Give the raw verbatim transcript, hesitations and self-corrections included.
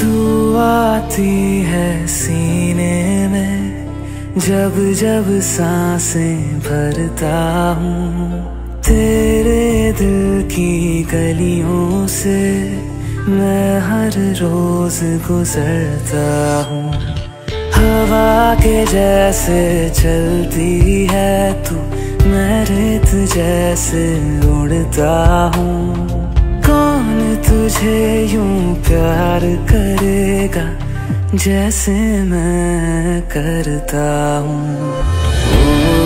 तू आती है सीने में, जब जब सांसें भरता हूँ। तेरे दिल की गलियों से मैं हर रोज गुजरता हूँ। हवा के जैसे चलती है तू, मैं रेत जैसे उड़ता हूँ। कौन तुझे यूं प्यार करेगा जैसे मैं करता हूँ।